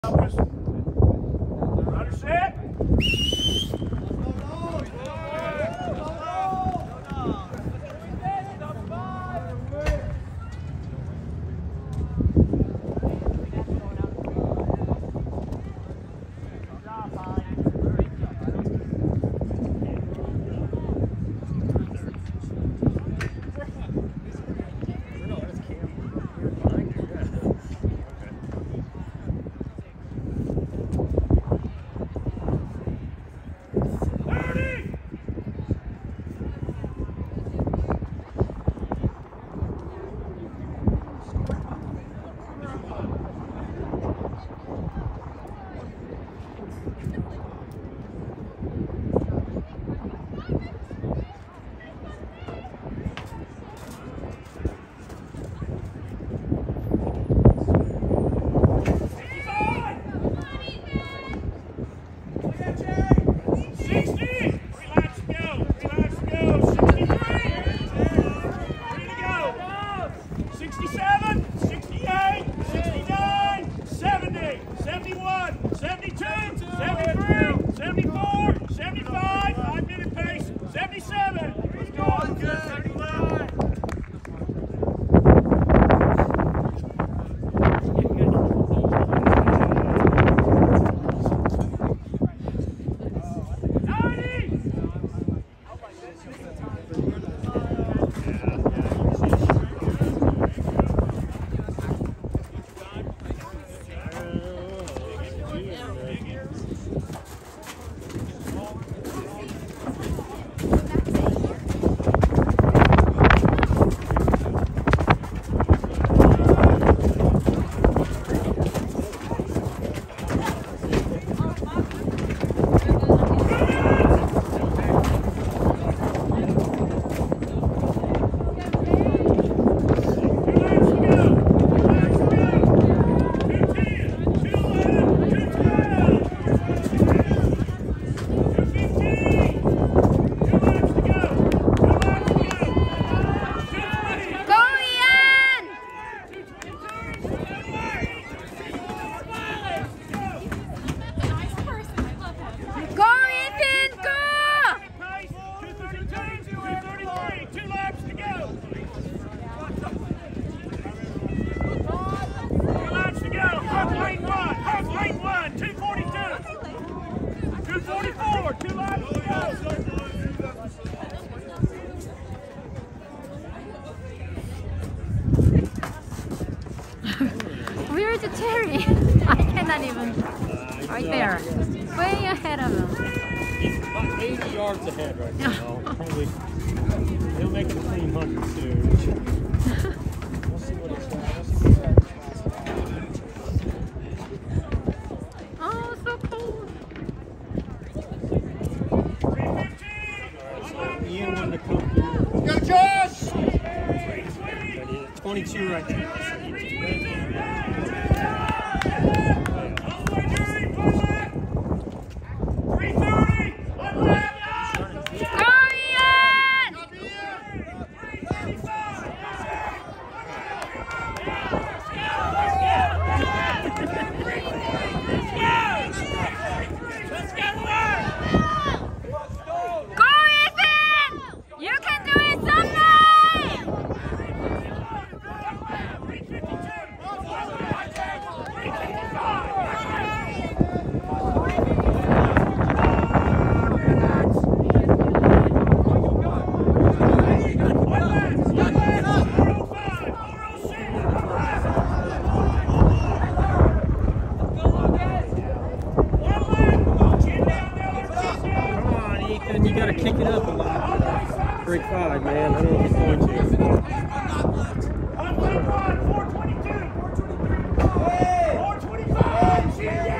Runner set. Where is the Terry? I cannot even. Right there. Way ahead of him. He's about 80 yards ahead right now. Probably. He'll make it a clean 100 soon. We'll see what it's like. Oh, so cool. 315. Ian wanted to come through. Go, Josh! 22 right there. You gotta kick it up a lot. Break 5, man. I don't know if he's going to. 422, 423, 425.